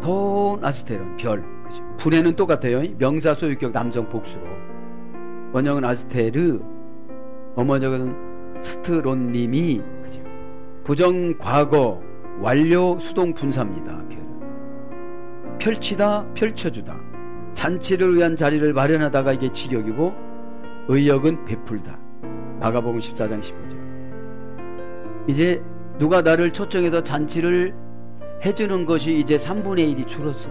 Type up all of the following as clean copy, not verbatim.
콘 아스테론 별. 그죠? 분해는 똑같아요. 명사 소유격 남성 복수로. 원형은 아스테르, 어머적은 스트론님이, 그죠? 부정 과거 완료 수동 분사입니다. 별. 펼치다, 펼쳐주다. 잔치를 위한 자리를 마련하다가 이게 직역이고, 의역은 베풀다. 마가복음 14장 15절. 이제 누가 나를 초청해서 잔치를 해주는 것이 이제 3분의 1이 줄었어요.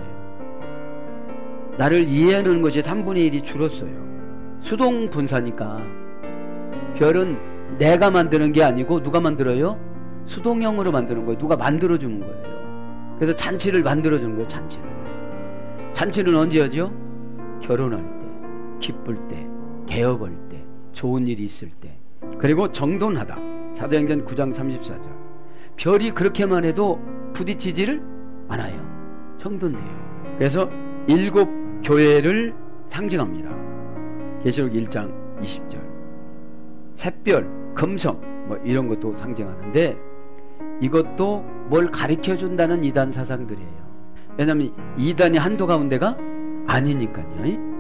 나를 이해하는 것이 3분의 1이 줄었어요. 수동 분사니까. 별은 내가 만드는 게 아니고 누가 만들어요? 수동형으로 만드는 거예요. 누가 만들어주는 거예요. 그래서 잔치를 만들어주는 거예요. 잔치는 언제 하죠? 결혼할 때, 기쁠 때, 개업할 때, 좋은 일이 있을 때. 그리고 정돈하다. 사도행전 9장 34절. 별이 그렇게만 해도 부딪히지를 않아요. 정돈돼요. 그래서 7 교회를 상징합니다. 계시록 1장 20절. 샛별, 금성 뭐 이런 것도 상징하는데, 이것도 뭘 가르쳐준다는 이단 사상들이에요. 왜냐하면 이단이 한두 가운데가 아니니까요.